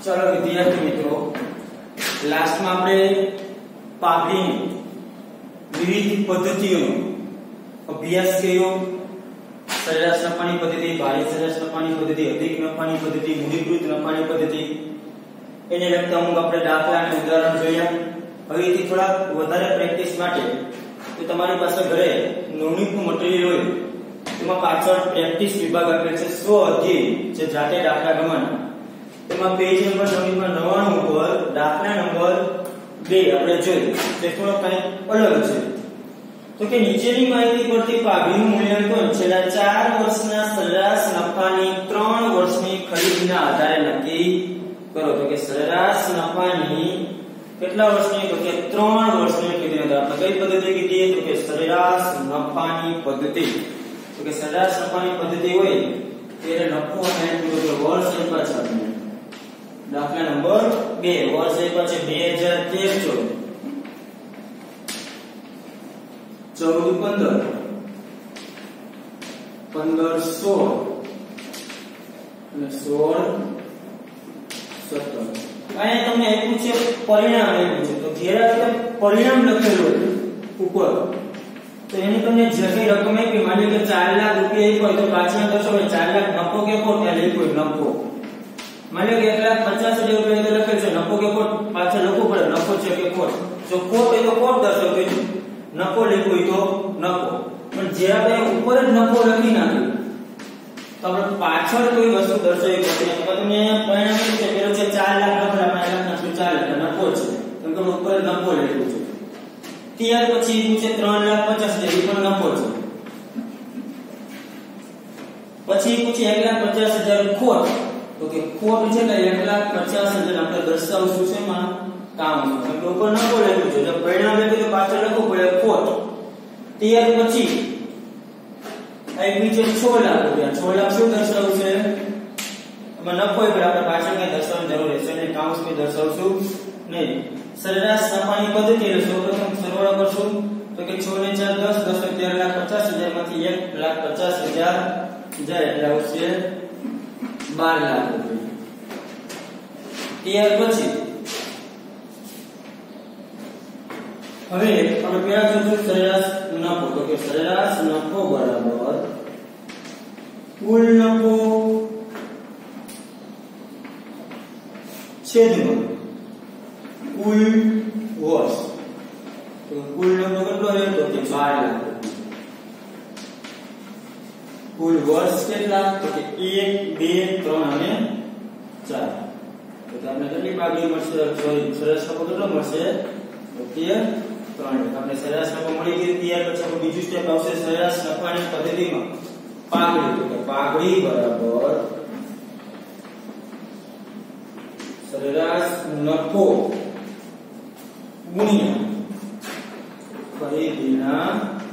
चलो विद्यार्थी मित्रों लास्ट में આપણે પાઘડી વિવિધ પદ્ધતિઓનો અભ્યાસ કર્યો। સરેરાશ નફાની પદ્ધતિ, ભારી સરેરાશ નફાની પદ્ધતિ, અધિક નફાની પદ્ધતિ, મૂડીકૃત નફાની પદ્ધતિ, એને લગતા અમુક આપણે દાખલા અને ઉદાહરણ જોયા। હવેથી થોડા વધારે પ્રેક્ટિસ માટે તો તમારી પાસે ઘરે નોટબુકનું મટીરીયલ હોય તેમાં પાછળ પ્રેક્ટિસ વિભાગ આપેલ છે 100 અધ્યાય જે જાતે દાખલા ગણવાના। તેમાં પેજ નંબર 99 ઉપર દાખલા નંબર 2 આપણે જોયું તે થોડો કંઈ અલગ છે। તો કે નીચેની માહિતી પરથી પાઘડીનું મૂલ્યાંકન છેલ્લા 4 વર્ષના સરેરાશ નફાની 3 વર્ષની ખરીદીના આધારે નક્કી કરો। તો કે સરેરાશ નફાની કેટલા વર્ષની? તો કે 3 વર્ષની ખરીદીના આધારે કઈ પદ્ધતિ કીધી? તો કે સરેરાશ નફાની પદ્ધતિ। તો કે સરેરાશ નફાની પદ્ધતિ હોય ત્યારે નફો અને વર્ષ આપ્યા છે આપણે। દાખલા નંબર 2 વર્ષ આપ્યા છે 2013 14 15 16 અને 16 17 અહીંયા તમને આપ્યું છે પરિણામ આપ્યું છે। તો જ્યારે આપણે પરિણામ લખેલું ઉપર તો એની તમને જે કઈ રકમ આપી માની કે 4 લાખ રૂપિયા આપ્યો તો પાછળ દર્શો 4 લાખ નફો કે ખોટ ત્યાં લખ્યું નફો। માની કે 1,50,000 રૂપિયા તો લખેલ છે નફો કે ખોટ પાછળ લખવું પડે નફો છે કે ખોટ। જો ખોટ હોય તો ખોટ દર્શાવજો, નફો લખ્યું હોય તો નફો। પણ જે આપણે ઉપર જ નફો લખી નાખ્યું તો આપણે પાછળ કોઈ વસ્તુ દર્શાવી પડે। તો તમને પરિણામ શું છે? પેલો છે 4 લાખ નફો, આપણે લખશું 4 લાખ નફો છે કેમ કે ઉપર જ નફો લખ્યું છે। ત્યાર પછી પૂછે 3,50,000 એ પણ નફો છે। પછી પૂછે 1,50,000 ખોટ, તો કે ખોટ છે કે 1,50,000 આપણે દર્શાવશું છે માં કામ કેમ કે ઉપર નફો લખ્યું છે। જો પરિણામ લખ્યું તો પાછળ લખવું પડે ખોટ। ત્યાર પછી આ બીજે 6 લાખ રૂપિયા, 6 લાખ શું દર્શાવવું છે? એમાં નફો એટલે આપણે પાછળ કઈ દર્શાવવાની જરૂર રહેશે એટલે કાઉન્સ માં દર્શાવશું નહીં। સરેરાશ નફાની પદ્ધતિ એટલે સૌપ્રથમ સરવાળો કરશું તો કે 6 ને 4 10 10 13,50,000 માંથી 1,50,000 જાય એટલે આવશે 12 લાખ રૂપિયા। ત્યાર પછી હવે આપણે પેલા જોશું સરેરાશ નફો। તો કે સરેરાશ નફો બરાબર કુલ નફો છેદમાં કુલ વર્ષ। તો કુલ નફો કેટલો રહ્યો? તો કે 12 લાખ રૂપિયા। કુલ વર્ષ કેટલા? તો કે 1 2 3 અને 4। તો તમને કેટલી પાઘડી મળશે? સરેરાશ નફો કેટલો મળશે? તો કે 3। આપણે સરેરાશ નફો મળી ગયો। ત્યાર પછી આપણું બીજું સ્ટેપ આવશે સરેરાશ નફાની પદ્ધતિમાં પાઘડી। તો કે પાઘડી બરાબર સરેરાશ નફો ગુણ્યા ખરીદીના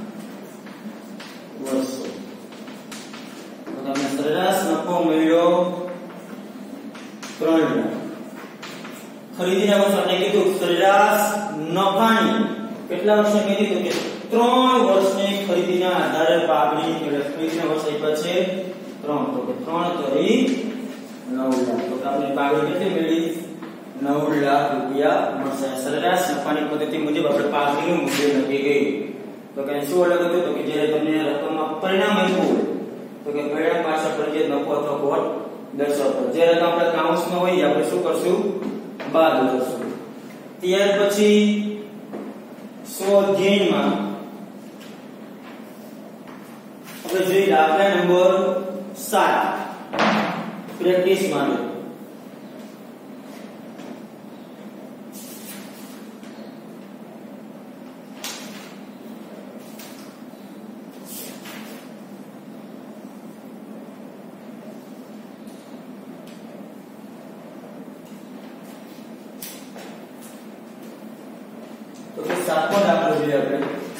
વર્ષો। તો તમને સરેરાશ નફો મળ્યો 3 લાખ। ખરીદીના વર્ષો આપણે કીધું સરેરાશ નફાની કેટલા વર્ષની કીધું કે 3 વર્ષની ખરીદીના આધારે પાઘડી એટલે ખરીદીના વર્ષ આપ્યા છે 3। તો કે 3 કરી 9 લાખ। તો આપણે પાઘડી કેટલી મળી? 9 લાખ રૂપિયા મળશે। સરેરાશ નફાની પદ્ધતિ મુજબ આપણે પાઘડીનું મૂલ્ય નક્કી કર્યું। તો કે શું અલગ હતું? તો કે જ્યારે તમને રકમમાં પરિણામ આપ્યું હોય તો કે પરિણામ પાછળ ફરજિયાત નફો અથવા ખોટ દર્શાવતો। જે રકમ આપણે કાઉન્સમાં હોય આપણે શું કરશું? બાદ કરશું। ત્યાર પછી 100 અધ્યાયમાં આપણે જોઈએ દાખલા નંબર 7 પ્રેક્ટિસ માટે। તો કે 7મો દાખલો જોઈએ આપણે।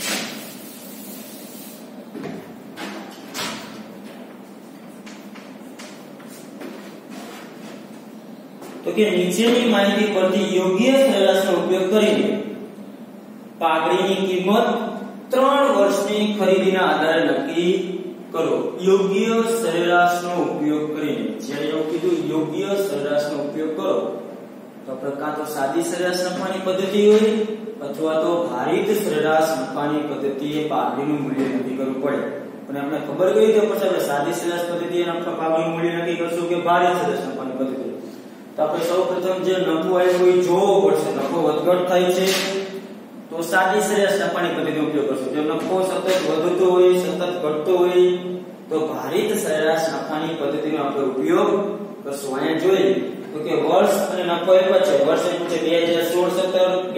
તો કે નીચેની માહિતી પરથી યોગ્ય સરેરાશનો ઉપયોગ કરીને પાઘડીની કિંમત 3 વર્ષની ખરીદીના આધારે નક્કી કરો યોગ્ય સરેરાશનો ઉપયોગ કરીને। જ્યારે એવું કીધું યોગ્ય સરેરાશનો ઉપયોગ કરો તો આપણે કાં તો સાદી સરેરાશ નફાની પદ્ધતિ હોય અથવા તો ભારિત સરેરાશ નફાની પદ્ધતિએ પાઘડીનું મૂલ્ય નક્કી કરવું પડે। અને આપણે ખબર ગઈ તો પછી આપણે સાદી સરેરાશ પદ્ધતિએ નફા પાઘડીનું મૂલ્ય નક્કી કરશું કે ભારિત સરેરાશ નફાની પદ્ધતિ। તો આપણે સૌપ્રથમ જે નફો આવ્યો હોય જોવો પડશે। નફો વધઘટ થાય છે તો સાદી સરેરાશ નફાની પદ્ધતિનો ઉપયોગ કરશું। જો નફો સતત વધતો હોય સતત ઘટતો હોય તો ભારિત સરેરાશ નફાની પદ્ધતિનો આપણે ઉપયોગ કરશું। અહીંયા જોઈએ તો કે વર્ષ અને નફો એક છે। વર્ષ એટલે છે 2016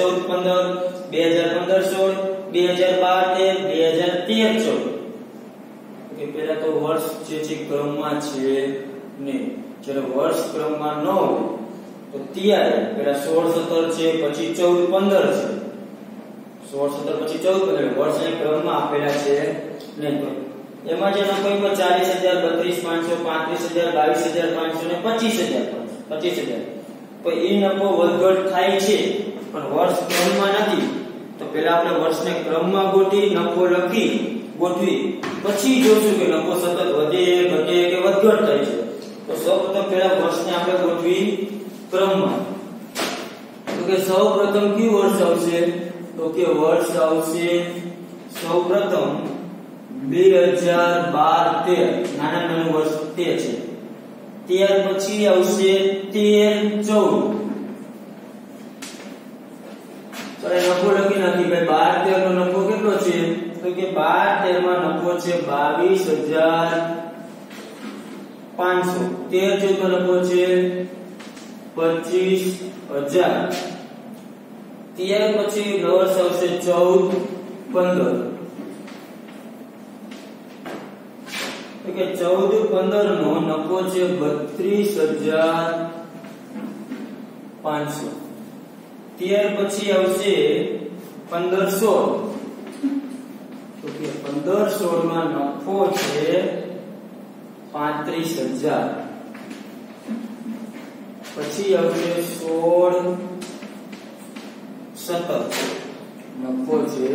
17 2016 2015 16 2012 13 2013 14 કે પહેલા તો વર્ષ જે છે ક્રમમાં છે ને જ્યારે વર્ષ ક્રમમાં ન હોય તો ત્યારે પહેલા 16 17 છે પછી 14 15 છે 16 17 પછી 14 15 વર્ષને ક્રમમાં આપેલા છે ને તો એમાં જે નફો 40,000 32,500 35,000 22,500 ને 25,000 તો એ નફો વધઘટ થાય છે પણ વર્ષ ક્રમમાં નથી। તો પહેલા આપણે વર્ષને ક્રમમાં નફો લખી ગોઠવી પછી જોશું કે નફો સતત વધે ઘટે કે વધઘટ થાય છે। તો સૌપ્રથમ પહેલા વર્ષને આપણે ગોઠવી ક્રમમાં। તો કે સૌપ્રથમ કયું વર્ષ આવશે તો કે વર્ષ આવશે સૌપ્રથમ 2012-13 નાનું વર્ષ તે છે। ત્યાર પછી આવશે 13-14 ચાલે નફો લખી નાખી ભાઈ 12-13 નો નફો કેટલો છે તો કે 12-13 માં નફો છે 22,500 13-14 નો નફો છે 25,000 ત્યાર પછી વર્ષ આવશે 14-15 કે 14-15 નો નફો છે 32,500 ત્યાર પછી આવશે 15-16 તો કે 15-16 માં નફો છે 35,000 પછી આવશે 16-17 નફો છે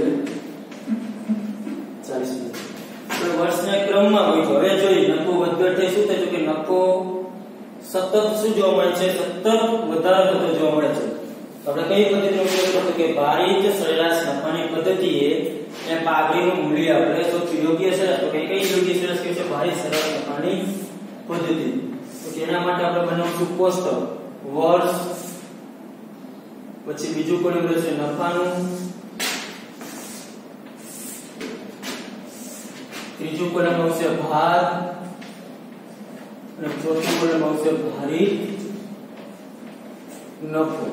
40,000 તો વર્ષના ક્રમમાં હોય તો હવે જોઈએ નફો વધઘટ થાય શું થાય કે નફો સતત શું જોવા મળે છે સતત વધારો થતો જોવા મળે છે। તો આપણે કઈ પદ્ધતિનો ઉપયોગ કરતો કે ભારિત સરેરાશ નફાની પદ્ધતિએ એ પાઘડીનું મૂલ્ય આપણે સૌથી યોગ્ય સરેરાશ તો કઈ યોગ્ય સરેરાશ કે છે ભારિત સરેરાશ નફાની પદ્ધતિ। તો તેના માટે આપણે બનાવશું કોષ્ટક વર્ષ પછી બીજું કોલમ રહેશે નફાનું ત્રીજું કોલમ આવશે ભાર અને ચોથું કોલમ આવશે ભારિત નફો।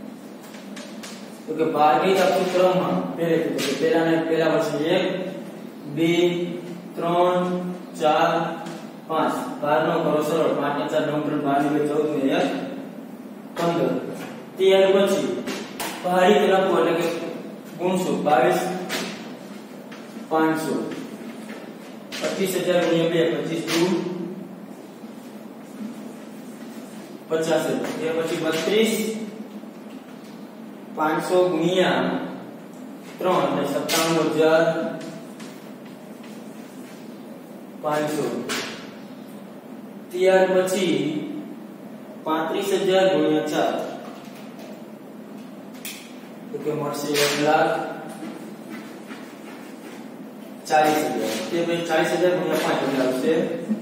તો કે ભારિત આપું ક્રમમાં પહેલા વર્ષે 1 2 3 4 5 ભાર નો કરો સરળ 5 4 9 3 12 14 ને 15 ત્યાર પછી ભારિત નફો એટલે કે ગુણશું 22,500 25,000 ગુણ્યા 2 25 × 50,000 એ પછી 32,500 ગુણ્યા 3 એટલે 57,500 ત્યાર પછી 35,000 ગુણ્યા 4 તો કે મળશે 1,40,000 તે ભાઈ 40,000 ગુણ્યા 5 એટલે આવશે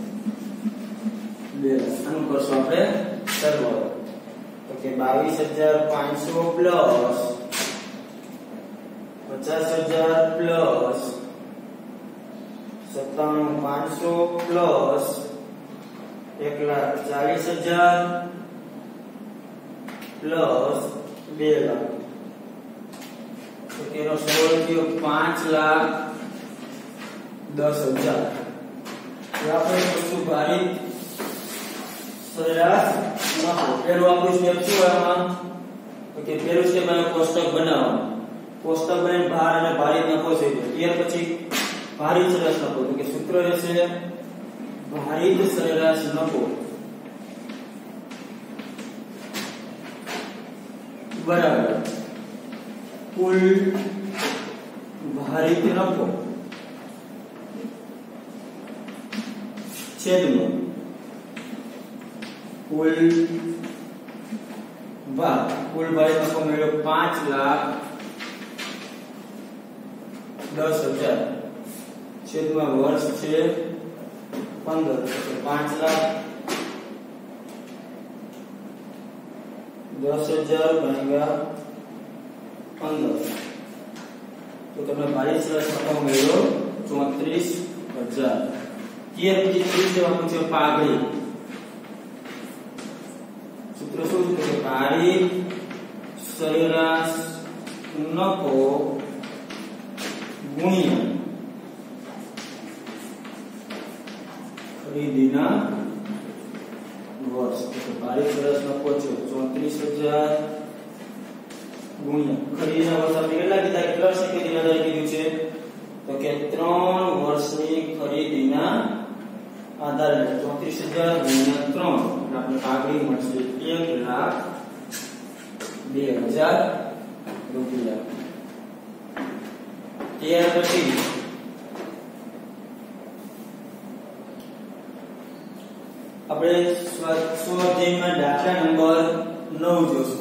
2 આનું કરશું આપણે સરવાળો તો કે 22,500 plus 50,000 plus 57,500 plus 1,40,000 plus 2 lakh તો તેનો સરવાળો થયો 5,10,000 આપણે કરશું ભારિત સરેરાશ નફો। પેલું આપણું સ્ટેપ શું આમાં તો કે પેલું સ્ટેપ આપણે કોષ્ટક બનાવવાનું કોષ્ટક બનાવીને ભાર અને ભારિત નફો છે ત્યાર પછી ભારિત સરેરાશ નફો તો કે સૂત્ર રહેશે ભારિત સરેરાશ નફો બરાબર કુલ ભારિત નફો છેદમાં કુલ ભાગ નફો મેળવ્યો 5,10,000 છેદમાં વર્ષ છે 15 તો 5,10,000 ભાગ્યા 15 તો તમને ભારી સરસ નફો મેળવ્યો 34,000. ત્યાર પછી ત્રીજું જવાનું છે પાઘડી. સૂત્ર શું છે કે ભારી સરેરાશ નફો ગુણ્યા ખરીદીના વર્ષ. તો ભારી સરેરાશ નફો છે 34,000 ગુણ્યા ખરીદીના વર્ષ. આપણે કેટલા કીધા? કેટલા વર્ષની ખરીદીના આધારે કીધું છે? તો કે 3 વર્ષની ખરીદીના આધારે 34,000 ગુણ્યા 3 એટલે આપણે પાઘડી મળશે 1,02,000 રૂપિયા. ત્યાર પછી આપણે સ્વાધ્યાયમાં દાખલા નંબર 9 જોશું.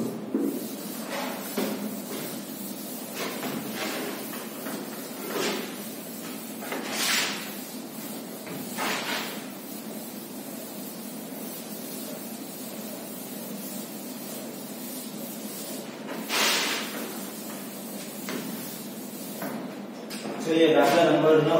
ये दाखला नंबर 9.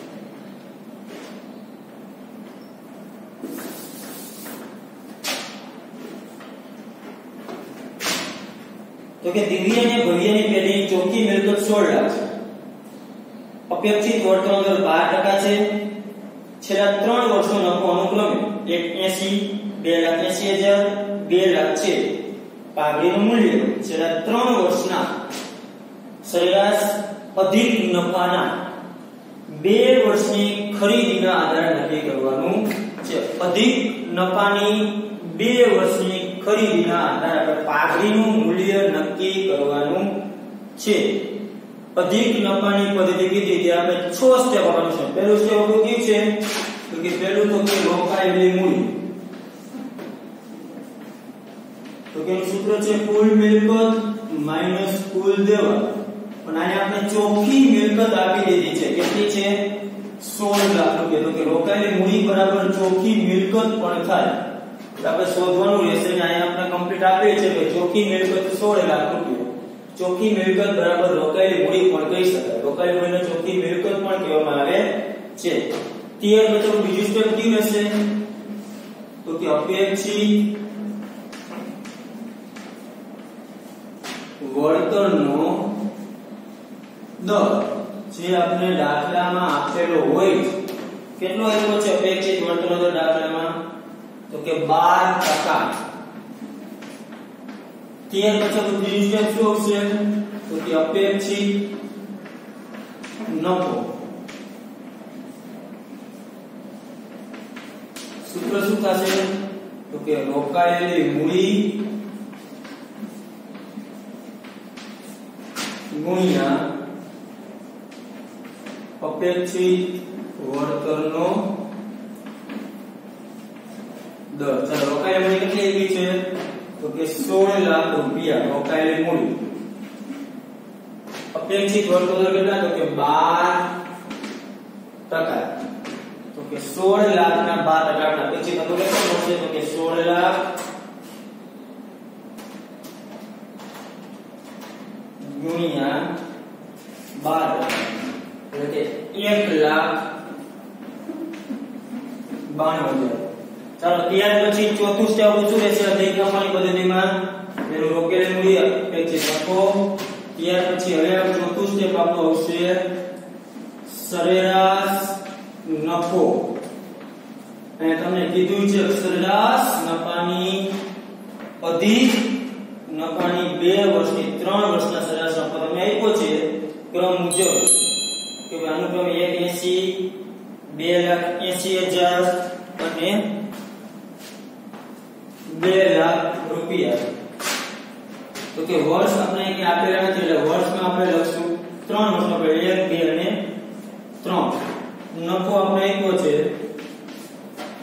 तो કે દિવ્ય અને ભવ્યની પેઢીની ચોખ્ખી મિલકત 16 લાખ છે. અપેક્ષિત વર્તમાન દર 12% છે. છેલ્લા 3 વર્ષનો નફો અનુક્રમે 1,80,000, 2,80,000, 2 લાખ છે. પાઘડીનું મૂલ્ય છેલ્લા 3 વર્ષના સરેરાશ અધિક નફાના 2 વર્ષની ખરીદીના આધારે નક્કી કરવાનું છે. અધિક નફાની 2 વર્ષની ખરીદીના આધારે આપણે પાઘડીનું મૂલ્ય નક્કી કરવાનું છે. અધિક નફાની પદ્ધતિ કીધી તે આપણે 6 સ્ટેપ આપવાનું છે. પહેલું સ્ટેપ આપણું કયું છે? તો કે પહેલું તો કે રોકાયેલી મૂડી. તો કે સૂત્ર છે કુલ મિલકત માઈનસ કુલ દેવા. પણ આને આપણે ચોખ્ખી મિલકત આપી દીધી છે. કેટલી છે? 16 લાખ રૂપિયા. તો કે રોકાયેલી મૂડી બરાબર ચોખ્ખી મિલકત પણ થાય. એટલે આપણે શોધવાનું રહેશે. અહીંયા આપણે કમ્પ્લીટ આપી છે કે ચોખ્ખી મિલકત 16 લાખ રૂપિયા. ચોખ્ખી મિલકત બરાબર રોકાયેલી મૂડી પણ કહી શકાય. રોકાયેલી મૂડીને ચોખ્ખી મિલકત પણ કહેવામાં આવે છે. ત્યાર પછી બીજું સ્ટેપ કયું હશે? તો કે અપેક્ષિત વળતરનો દર જે આપણે દાખલામાં આપેલો હોય. કેટલો આપ્યો છે અપેક્ષિત વળતરનો દર દાખલામાં? તો કે 12%. ત્યાર પછી બીજું સ્ટેપ શું આવશે? તો કે અપેક્ષિત નફો. સૂત્ર શું થશે? તો કે રોકાયેલી મૂડી ગુણ્યા અપેક્ષિત વળતરનો દર. ચાલો રોકાયેલી મૂડી કેટલી આવી છે? તો કે 16 લાખ રૂપિયા રોકાયેલી મૂડી. અપેક્ષિત વળતર દર કેટલા? તો કે 12%. તો કે 16 લાખના 12% અપેક્ષિત નફો કેટલો મળશે? તો કે 16 લાખ ગુણ્યા 12 એટલે કે 1,92,000. ચાલો ત્યાર પછી ચોથું સ્ટેપ શું રહેશે? અધિક નફાની પદ્ધતિમાં એનું રોકેલી મૂડી અપેક્ષિત નફો. ત્યાર પછી હવે ચોથું સ્ટેપ આપણું આવશે સરેરાશ નફો. અને તમને કીધું છે સરેરાશ નફાની અધિક નફાની 2 વર્ષની 3 વર્ષના સરેરાશ નફો તમને આપ્યો છે ક્રમ મુજબ કે અનુક્રમે 1,80,000, 2,80,000 અને 2 લાખ રૂપિયા. તો કે વર્ષ આપણે કે આપેલા નથી એટલે વર્ષમાં આપણે લખશું 3 વર્ષનો. 1, 2 અને 3. નફો આપણે આપ્યો છે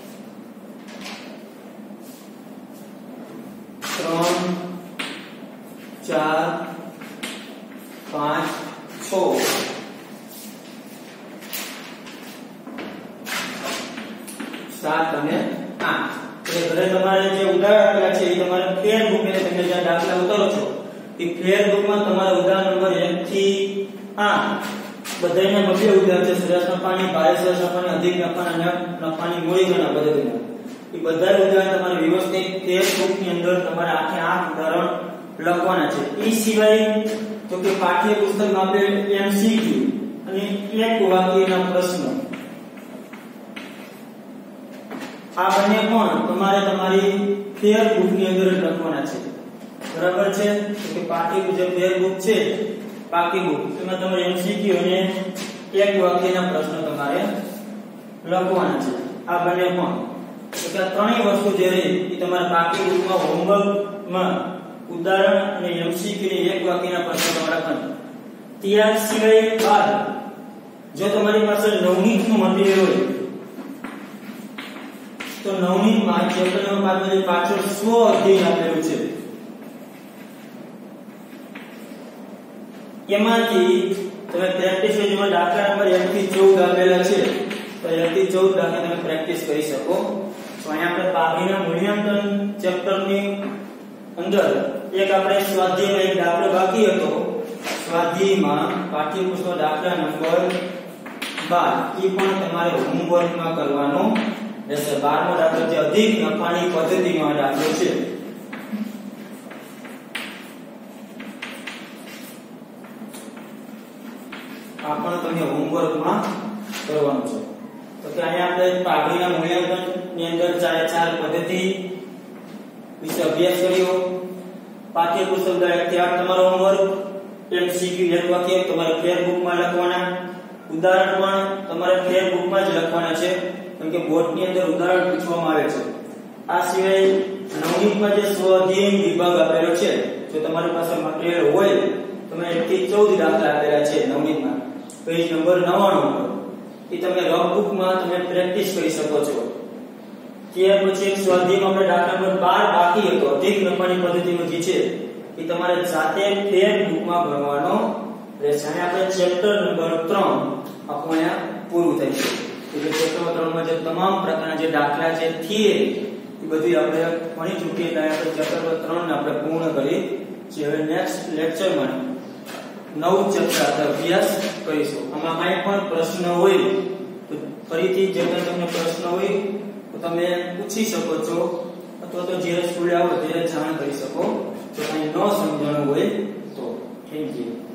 ત્રણ, 4, 5, 6 7 અને 8 એટલે ઘરે તમારે જે ઉદાહરણ આપેલા છે એ તમારે ફેર બુક ને તમે જે દાખલા ઉતારો છો એ ફેર બુકમાં તમારે ઉદાહરણ નંબર 1 થી 8 બધાયના બબે ઉદાહરણ છે. સરેરાશ નફાની, ભારે સરેરાશ નફાની, અધિક નફાની અને નફાની મૂડી ગણના પદ્ધતિના એ બધા ઉદાહરણ તમારે વ્યવસ્થિત ફેર બુકની અંદર તમારે 8 એ 8 ઉદાહરણ લખવાના છે. એ સિવાય તો કે પાઠ્યપુસ્તકમાં આપણે MCQ અને એક વાક્યના પ્રશ્ન આ બંને પણ તમારે તમારી ફેર બુકની અંદર લખવાના છે. બરાબર છે? તો કે પાઠ્ય જે ફેર બુક છે પાકી બુક એમાં તમારે MCQ અને એક વાક્યના પ્રશ્ન તમારે લખવાના છે. આ બંને પણ તો કે ત્રણેય વસ્તુ જે રહી એ તમારે પાકી બુકમાં હોમવર્કમાં ઉદાહરણ અને MCQ ની એક વાક્યના પ્રશ્નો તમારે લખવાના. ત્યાર સિવાય બાદ જો તમારી પાસે નવનીતનું મટીરીયલ હોય તો નવનીતમાં ચેપ્ટર નંબર 5 માં પાછળ સ્વ અધ્યયન આપેલું છે એમાંથી તમે પ્રેક્ટિસ જેમાં દાખલા નંબર 1 થી 14 આપેલા છે તો 1 થી 14 દાખલા તમે પ્રેક્ટિસ કરી શકો. તો અહીંયા આપણે પાઘડીના મૂલ્યાંકન ચેપ્ટરની અંદર એક આપણે સ્વાધ્યાયમાં એક દાખલો બાકી હતો. સ્વાધ્યાયમાં પાઠ્યપુસ્તક દાખલા નંબર 12 એ પણ તમારે હોમવર્કમાં કરવાનો રહેશે. 12મો દાખલો જે અધિક નફાની પદ્ધતિમાં દાખલો છે. આ પણ તમે હોમવર્કમાં કરવાનું છે. તો કે અહીંયા આપણે પાઘડીના મૂલ્યાંકન ની અંદર 4 પદ્ધતિ વિશે અભ્યાસ કર્યો. પાઠ્યપુસ્તક 1 થી 8 તમારો હોમવર્ક. MCQ એક વાક્ય તમારે ફેર બુકમાં લખવાના. ઉદાહરણ પણ તમારે ફેર બુકમાં જ લખવાના છે કેમ કે બોર્ડની અંદર ઉદાહરણ પૂછવામાં આવે છે. આ સિવાય નવનીતમાં જે સ્વ અધ્યયન વિભાગ આપેલો છે જો તમારી પાસે મટીરીયલ હોય તમે 1 થી 14 દાખલા આપેલા છે નવનીતમાં પેજ નંબર 99 એ તમે રફ બુકમાં તમે પ્રેક્ટિસ કરી શકો છો. ત્યાર પછી સ્વાધ્યાયમાં આપણે દાખલા નંબર 12 બાકી હતો અધિક નફાની પદ્ધતિનો જે છે એ તમારે જાતે ફેર બુકમાં ભણવાનો રહેશે. અને આપણે ચેપ્ટર નંબર 3 આપણું અહીંયા પૂરું થાય છે. એટલે ચેપ્ટર 3 માં જે તમામ પ્રકારના જે દાખલા છે થિયરી એ બધી આપણે ભણી ચૂકીએ એટલે આપણે ચેપ્ટર 3 ને આપણે પૂર્ણ કરી છે. હવે નેક્સ્ટ લેક્ચરમાં નવું ચેપ્ટર આપણે અભ્યાસ કરીશું. આમાં કાંઈ પણ પ્રશ્ન હોય તો ફરીથી જે તમને પ્રશ્ન હોય તો તમે પૂછી શકો છો અથવા તો જ્યારે સ્કૂલે આવો ત્યારે જાણ કરી શકો. તો કંઈ ન સમજણું હોય તો થેન્ક યુ.